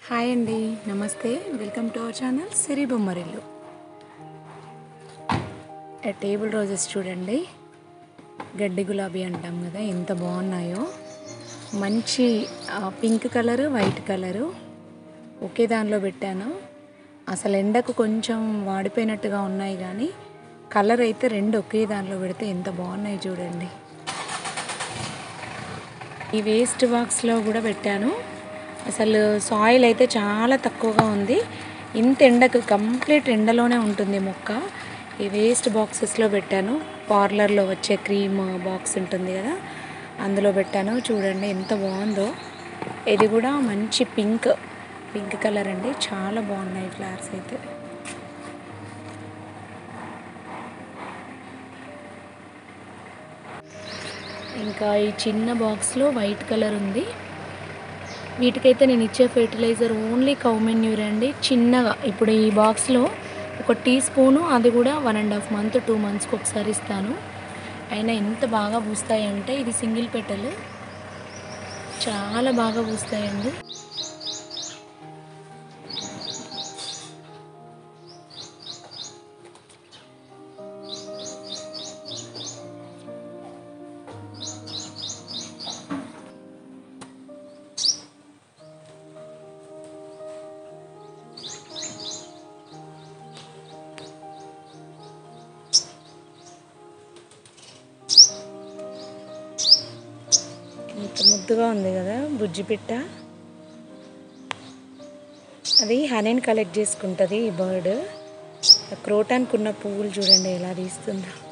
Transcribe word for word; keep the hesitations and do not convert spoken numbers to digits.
Hi అండి, నమస్తే. Welcome to our channel Siri Bommarillu. Table roses చూడండి, గడ్డి గులాబీ అంటాం కదా, ఎంత బాగున్నాయో. మంచి పింక్ కలరు, వైట్ కలరు ఒకే దానిలో పెట్టాను. అసలు ఎండకు కొంచెం వాడిపోయినట్టుగా ఉన్నాయి, కానీ కలర్ అయితే రెండు ఒకే దానిలో పెడితే ఎంత బాగున్నాయి చూడండి. ఈ వేస్ట్ బాక్స్లో కూడా పెట్టాను. అసలు సాయిల్ అయితే చాలా తక్కువగా ఉంది. ఇంత ఎండకు కంప్లీట్ ఎండలోనే ఉంటుంది మొక్క. ఈ వేస్ట్ బాక్సెస్లో పెట్టాను. పార్లర్లో వచ్చే క్రీమ్ బాక్స్ ఉంటుంది కదా, అందులో పెట్టాను. చూడండి ఎంత బాగుందో. ఇది కూడా మంచి పింక్ పింక్ కలర్ అండి, చాలా బాగున్నాయి ఫ్లవర్స్ అయితే. ఇంకా ఈ చిన్న బాక్స్లో వైట్ కలర్ ఉంది. వీటికైతే నేను ఇచ్చే ఫెర్టిలైజర్ ఓన్లీ కౌ మెన్యూర్ అండి. చిన్నగా ఇప్పుడు ఈ బాక్స్లో ఒక టీ స్పూను, అది కూడా one and half month two మంత్స్కి ఒకసారి ఇస్తాను. అయినా ఎంత బాగా పూస్తాయంటే, ఇది సింగిల్ పెటల్, చాలా బాగా పూస్తాయండి. ఇంత ముద్దుగా ఉంది కదా బుజ్జి పిట్ట. అది హనీని కలెక్ట్ చేసుకుంటుంది ఈ బర్డ్. క్రోటానికి ఉన్న పువ్వులు చూడండి ఎలా తీస్తుందో.